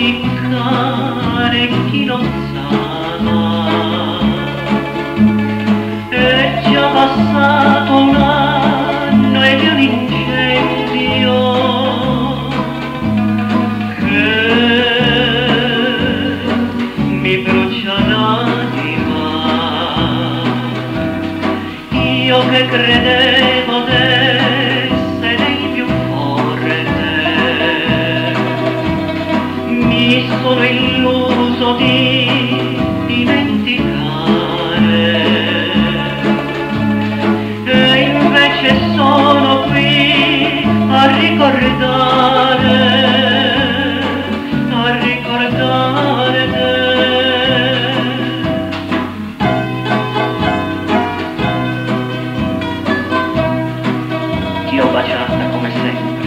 dimenticare chi non sa. È già passato un anno ed è un incendio che mi brucia l'anima. Io che credevo d'essere il più forte, mi sono illuso di dimenticare, e invece sono qui a ricordare te. Ti ho baciata come sempre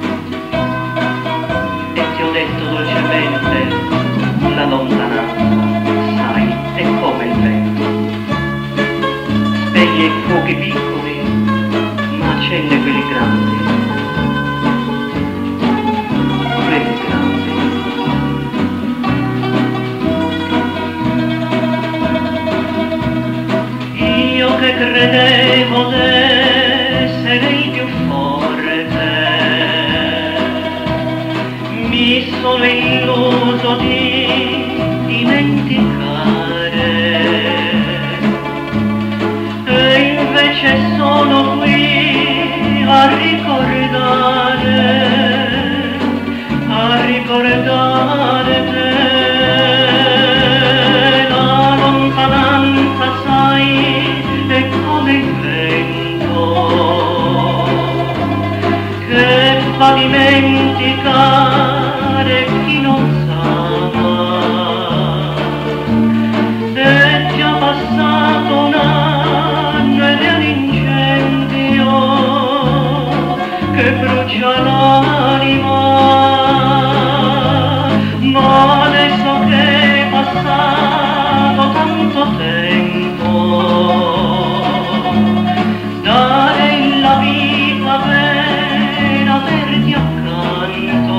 e ti ho detto dolcemente la lontananza, sai, è come il vento, spegne i fuochi piccoli ma accende quelli grandi, quelli grandi. Io che credevo d'essere il più forte, mi sono illuso di dimenticare, e invece sono qui a ricordare te. La lontananza, sai, è come il vento che fa dimenticare chi non s'ama. È già passato un anno ed è un incendio che brucia l'anima. Ma adesso che è passato tanto tempo, darei la vita per averti accanto,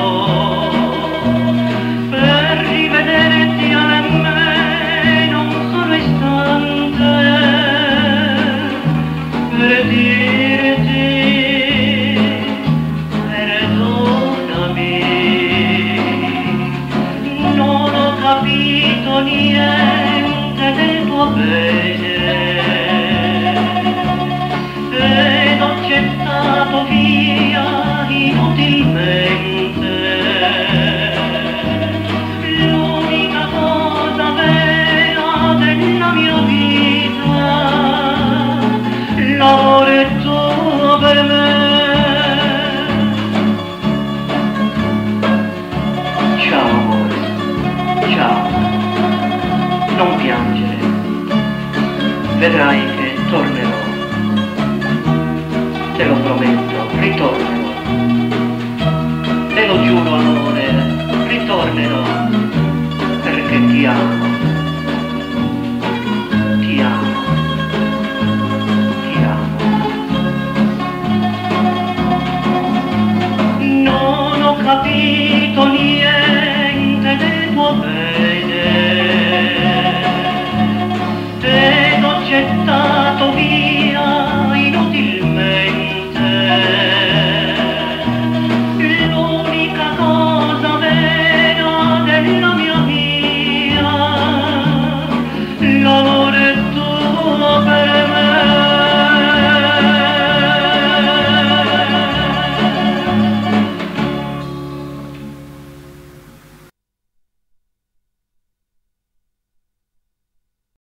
per rivederti almeno un solo istante, per dirti perdonami. Non ho capito niente del tuo bene ed ho gettato via inutilmente l'unica cosa vera della mia vita, l'amore tuo per me. Ciao amore, ciao, non piangere, vedrai che tornerò, te lo prometto, ritornerò, te lo giuro amore, ritornerò, perché ti amo, ti amo, ti amo. Non ho capito niente del tuo bene